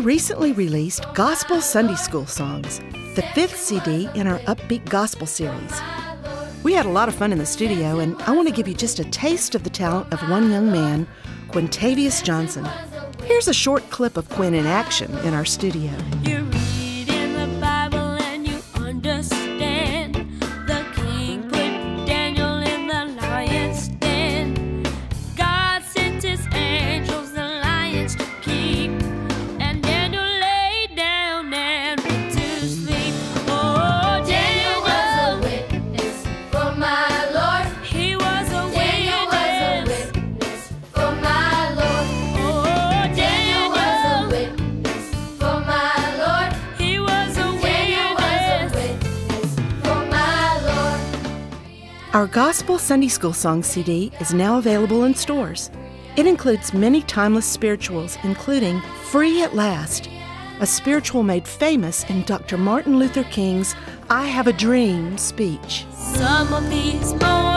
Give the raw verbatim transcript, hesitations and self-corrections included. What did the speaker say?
recently released Gospel Sunday School Songs, the fifth C D in our Upbeat Gospel series. We had a lot of fun in the studio, and I want to give you just a taste of the talent of one young man, Quintavious Johnson. Here's a short clip of Quinn in action in our studio. You read in the Bible and you understand. The king put Daniel in the lion's den. God sent his angels the lions to keep, and Daniel lay down and went to sleep. Oh, Daniel was a witness for my Lord. He was a Daniel witness. was a witness for my Lord. Oh, Daniel was a witness for my Lord. He was a witness for my Lord. Our Gospel Sunday School Song C D is now available in stores. It includes many timeless spirituals, including Free at Last, a spiritual made famous in Doctor Martin Luther King's I Have a Dream speech. Some of these mornings